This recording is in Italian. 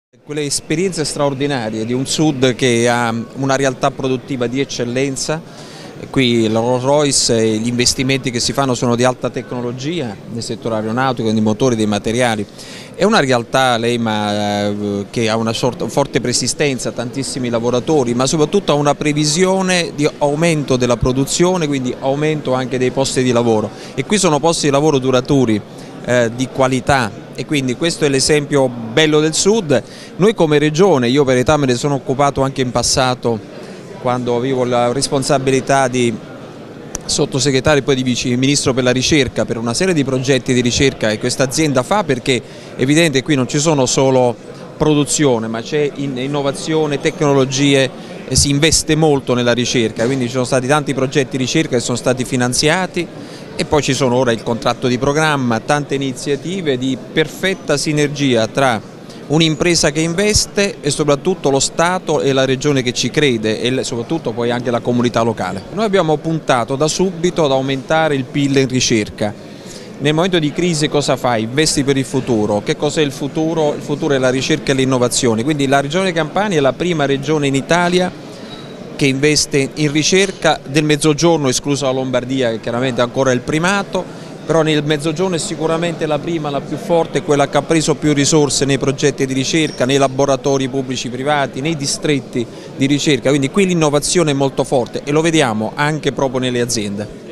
Quelle esperienze straordinarie di un Sud che ha una realtà produttiva di eccellenza. Qui la Rolls-Royce e gli investimenti che si fanno sono di alta tecnologia nel settore aeronautico, nei motori, dei materiali. È una realtà, che ha una forte persistenza, tantissimi lavoratori, ma soprattutto ha una previsione di aumento della produzione, quindi aumento anche dei posti di lavoro. E qui sono posti di lavoro duraturi, di qualità, e quindi questo è l'esempio bello del Sud. Noi come Regione, io per età me ne sono occupato anche in passato quando avevo la responsabilità di sottosegretario e poi di vice ministro per la ricerca, per una serie di progetti di ricerca che questa azienda fa, perché è evidente che qui non ci sono solo produzione, ma c'è innovazione, tecnologie, si investe molto nella ricerca, quindi ci sono stati tanti progetti di ricerca che sono stati finanziati. E poi ci sono ora il contratto di programma, tante iniziative di perfetta sinergia tra un'impresa che investe e soprattutto lo Stato e la Regione che ci crede e soprattutto poi anche la comunità locale. Noi abbiamo puntato da subito ad aumentare il PIL in ricerca. Nel momento di crisi cosa fai? Investi per il futuro. Che cos'è il futuro? Il futuro è la ricerca e l'innovazione. Quindi la Regione Campania è la prima regione in Italia che investe in ricerca del Mezzogiorno, esclusa la Lombardia che chiaramente ancora è il primato, però nel Mezzogiorno è sicuramente la prima, la più forte, quella che ha preso più risorse nei progetti di ricerca, nei laboratori pubblici privati, nei distretti di ricerca, quindi qui l'innovazione è molto forte e lo vediamo anche proprio nelle aziende.